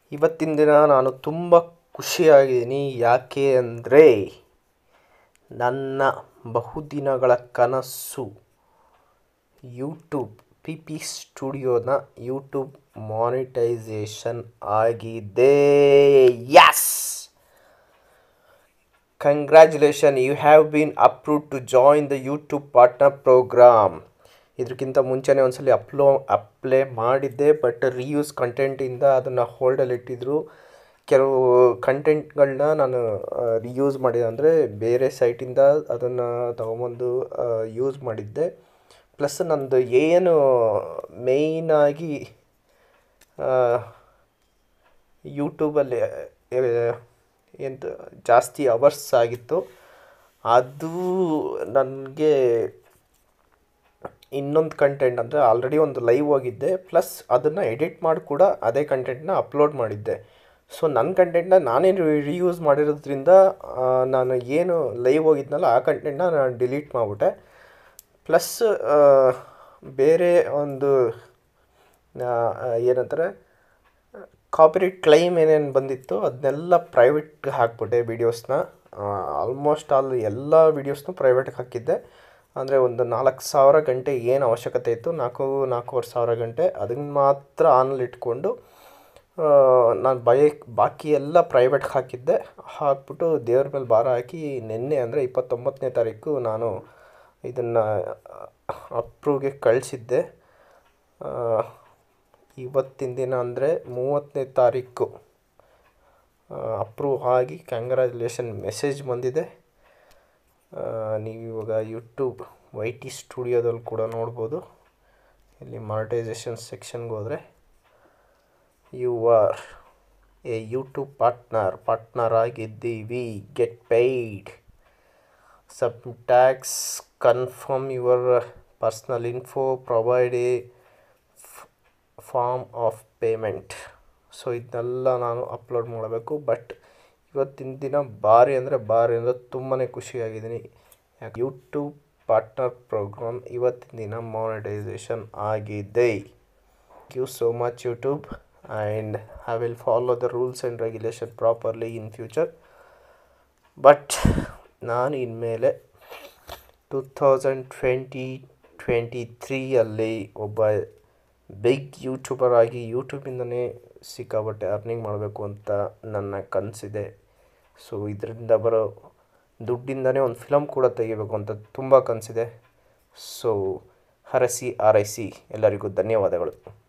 ಇವತ್ತಿನ ದಿನ ನಾನು ತುಂಬ ಖುಷಿಯಾಗಿದ್ದೀನಿ. ಯಾಕೆ ಅಂದರೆ ನನ್ನ ಬಹುದಿನಗಳ ಕನಸು ಯೂಟ್ಯೂಬ್ PP ಸ್ಟುಡಿಯೋನ ಯೂಟ್ಯೂಬ್ ಮಾನಿಟೈಸೇಷನ್ ಆಗಿದೆ. Yes, congratulation, you have been approved to join the YouTube partner program. ಇದಕ್ಕಿಂತ ಮುಂಚೆನೇ ಒಂದ್ಸಲಿ ಅಪ್ಲೈ ಮಾಡಿದ್ದೆ, ಬಟ್ ರೀಯೂಸ್ ಕಂಟೆಂಟಿಂದ ಅದನ್ನು ಹೋಲ್ಡಲ್ಲಿಟ್ಟಿದ್ರು. ಕೆಲವು ಕಂಟೆಂಟ್ಗಳನ್ನ ನಾನು ರೀಯೂಸ್ ಮಾಡಿದೆ, ಅಂದರೆ ಬೇರೆ ಸೈಟಿಂದ ಅದನ್ನು ತೊಗೊಂಬಂದು ಯೂಸ್ ಮಾಡಿದ್ದೆ. ಪ್ಲಸ್ ನಂದು ಏನು ಮೇಯ್ನಾಗಿ ಯೂಟ್ಯೂಬಲ್ಲಿ ಎಂತ ಜಾಸ್ತಿ ಅವರ್ಸ್ ಆಗಿತ್ತು, ಅದು ನನಗೆ ಇನ್ನೊಂದು ಕಂಟೆಂಟ್ ಅಂದರೆ ಆಲ್ರೆಡಿ ಒಂದು ಲೈವ್ ಹೋಗಿದ್ದೆ, ಪ್ಲಸ್ ಅದನ್ನು ಎಡಿಟ್ ಮಾಡಿ ಕೂಡ ಅದೇ ಕಂಟೆಂಟ್ನ ಅಪ್ಲೋಡ್ ಮಾಡಿದ್ದೆ. ಸೊ ನನ್ನ ಕಂಟೆಂಟ್ನ ನಾನೇ ರೀಯೂಸ್ ಮಾಡಿರೋದ್ರಿಂದ ನಾನು ಏನು ಲೈವ್ ಹೋಗಿದ್ನಲ್ಲ ಆ ಕಂಟೆಂಟ್ನ ನಾನು ಡಿಲೀಟ್ ಮಾಡಿಬಿಟ್ಟೆ. ಪ್ಲಸ್ ಬೇರೆ ಒಂದು ಏನಂತಾರೆ ಕಾಪಿರೈಟ್ ಕ್ಲೈಮ್ ಏನೇನು ಬಂದಿತ್ತು ಅದನ್ನೆಲ್ಲ ಪ್ರೈವೇಟ್ಗೆ ಹಾಕ್ಬಿಟ್ಟೆ ವೀಡಿಯೋಸ್ನ. ಆಲ್ಮೋಸ್ಟ್ ಎಲ್ಲ ವೀಡಿಯೋಸ್ನೂ ಪ್ರೈವೇಟ್ಗೆ ಹಾಕಿದ್ದೆ. ಅಂದರೆ ಒಂದು 4,000 ಗಂಟೆ ಏನು ಅವಶ್ಯಕತೆ ಇತ್ತು, 4,500 ಗಂಟೆ ಅದನ್ನು ಮಾತ್ರ ಆನಲ್ಲಿ ಇಟ್ಕೊಂಡು ನಾನು ಬಾಕಿ ಎಲ್ಲ ಪ್ರೈವೇಟ್ಗೆ ಹಾಕ್ಬಿಟ್ಟು ದೇವ್ರ ಮೇಲೆ ಭಾರ ಹಾಕಿ ನಿನ್ನೆ ಅಂದರೆ 29ನೇ ತಾರೀಕು ನಾನು ಇದನ್ನು ಅಪ್ರೂವ್ಗೆ ಕಳಿಸಿದ್ದೆ. ಇವತ್ತಿನ ದಿನ ಅಂದರೆ 30ನೇ ತಾರೀಕು ಅಪ್ರೂವ್ ಆಗಿ ಕಂಗ್ರ್ಯಾಚುಲೇಷನ್ ಮೆಸೇಜ್ ಬಂದಿದೆ. ನೀವು ಇವಾಗ ಯೂಟ್ಯೂಬ್ YT ಸ್ಟುಡಿಯೋದಲ್ಲಿ ಕೂಡ ನೋಡ್ಬೋದು. ಇಲ್ಲಿ ಮಾನಿಟೈಸೇಷನ್ ಸೆಕ್ಷನ್ಗೆ ಹೋದರೆ you are a YouTube partner ಆಗಿದ್ದೀವಿ, get paid, submit tax, confirm your personal info, provide a form of payment. So ಇದನ್ನೆಲ್ಲ ನಾನು ಅಪ್ಲೋಡ್ ಮಾಡಬೇಕು. ಬಟ್ ಇವತ್ತಿನ ದಿನ ಭಾರಿ ಅಂದರೆ ತುಂಬಾ ಖುಷಿಯಾಗಿದ್ದೀನಿ. ಯೂಟ್ಯೂಬ್ ಪಾರ್ಟ್ನರ್ ಪ್ರೋಗ್ರಾಮ್ ಇವತ್ತಿನ ದಿನ ಮಾನಿಟೈಸೇಷನ್ ಆಗಿದೆ. Thank you so much YouTube, and I will follow the rules and regulation properly in future. But ನಾನು ಇನ್ಮೇಲೆ 2023 ಒಬ್ಬ ಬಿಗ್ ಯೂಟ್ಯೂಬರ್ ಆಗಿ ಯೂಟ್ಯೂಬಿಂದನೇ ಸಿಕ್ಕಾಪಟ್ಟೆ ಅರ್ನಿಂಗ್ ಮಾಡಬೇಕು ಅಂತ ನನ್ನ ಕನಸಿದೆ. ಸೊ ಇದರಿಂದ ಬರೋ ದುಡ್ಡಿಂದನೇ ಒಂದು ಫಿಲಮ್ ಕೂಡ ತೆಗಿಬೇಕು ಅಂತ ತುಂಬ ಕನಸಿದೆ. ಸೊ ಹರಸಿ ಆರೈಸಿ ಎಲ್ಲರಿಗೂ ಧನ್ಯವಾದಗಳು.